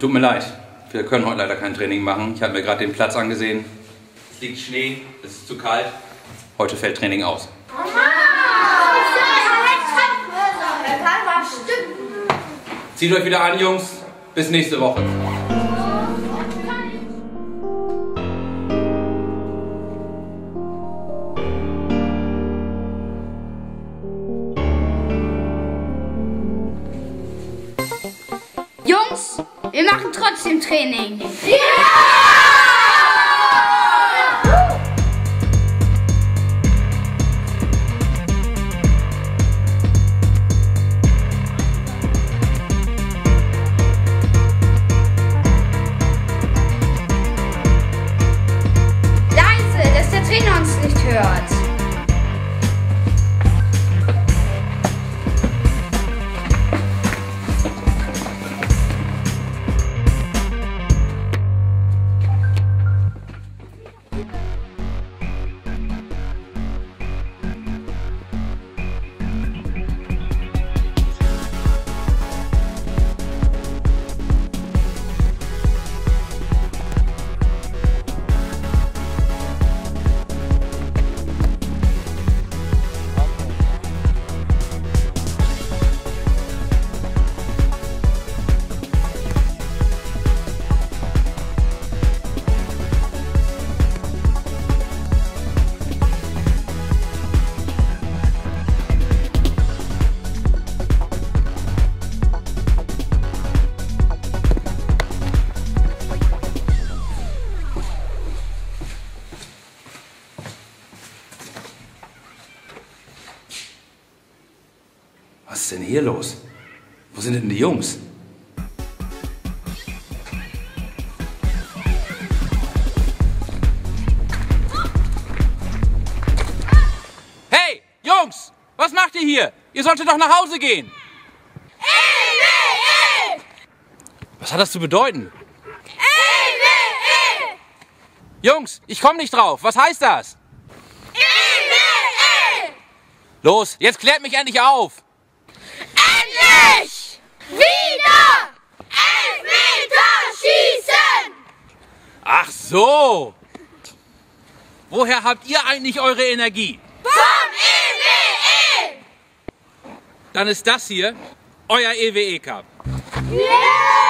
Tut mir leid, wir können heute leider kein Training machen. Ich habe mir gerade den Platz angesehen. Es liegt Schnee, es ist zu kalt. Heute fällt Training aus. Zieht euch wieder an, Jungs. Bis nächste Woche. Jungs, wir machen trotzdem Training. Ja! Leise, dass der Trainer uns nicht hört. Was ist denn hier los? Wo sind denn die Jungs? Hey, Jungs! Was macht ihr hier? Ihr solltet doch nach Hause gehen! EWE! Was hat das zu bedeuten? EWE! Jungs, ich komme nicht drauf. Was heißt das? EWE! Los, jetzt klärt mich endlich auf! Endlich! Wieder! Elfmeterschießen! Ach so! Woher habt ihr eigentlich eure Energie? Vom EWE! Dann ist das hier euer EWE Cup. Yeah!